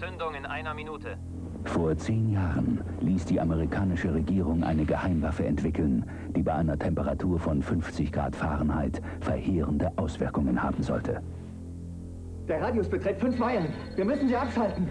Zündung in 1 Minute. Vor 10 Jahren ließ die amerikanische Regierung eine Geheimwaffe entwickeln, die bei einer Temperatur von 50 Grad Fahrenheit verheerende Auswirkungen haben sollte. Der Radius beträgt 5 Meilen. Wir müssen sie abschalten.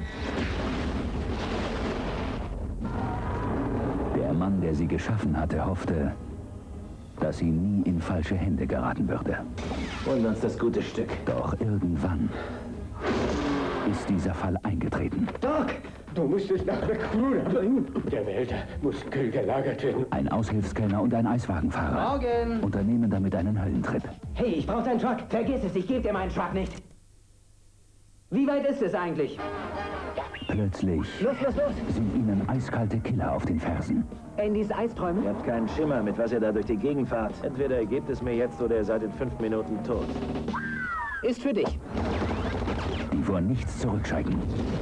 Der Mann, der sie geschaffen hatte, hoffte, dass sie nie in falsche Hände geraten würde. Holen uns das gute Stück. Doch irgendwann ist dieser Fall eingetreten. Doc, du musst es nach Recruiter bringen. Der Behälter muss kühl gelagert werden. Ein Aushilfskellner und ein Eiswagenfahrer Morgen. unternehmen damit einen Höllentrip. Hey, ich brauche deinen Truck. Vergiss es, ich gebe dir meinen Truck nicht. Wie weit ist es eigentlich? Plötzlich Los, los, los! sind ihnen eiskalte Killer auf den Fersen. Andys Eisträume? Ihr habt keinen Schimmer, mit was ihr da durch die Gegend fahrt. Entweder ihr gebt es mir jetzt oder ihr seid in 5 Minuten tot. Ist für dich. Die vor nichts zurückschrecken.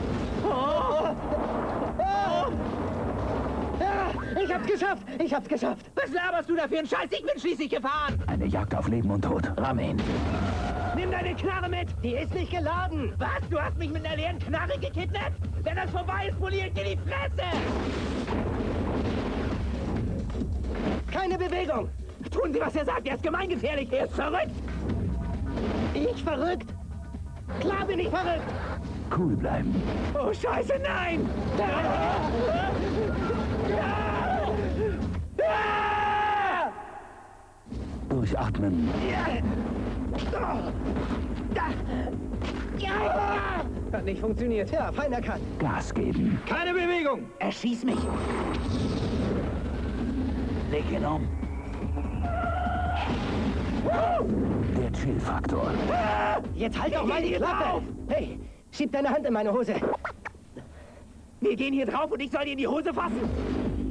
Ich hab's geschafft! Ich hab's geschafft! Was laberst du da für einen Scheiß? Ich bin schließlich gefahren! Eine Jagd auf Leben und Tod. Ramm ihn. Nimm deine Knarre mit! Die ist nicht geladen! Was? Du hast mich mit einer leeren Knarre gekidnappt? Wenn das vorbei ist, poliere ich dir die Fresse! Keine Bewegung! Tun Sie, was er sagt! Er ist gemeingefährlich! Er ist verrückt! Ich verrückt? Klar bin ich verrückt! Cool bleiben. Oh, Scheiße, nein! Durchatmen. Hat nicht funktioniert. Ja, feiner Cut. Gas geben. Keine Bewegung. Erschieß mich. Leg ihn um. Der Chill-Faktor. Jetzt halt doch mal die Klappe! Hey, schieb deine Hand in meine Hose. Wir gehen hier drauf und ich soll dir in die Hose fassen.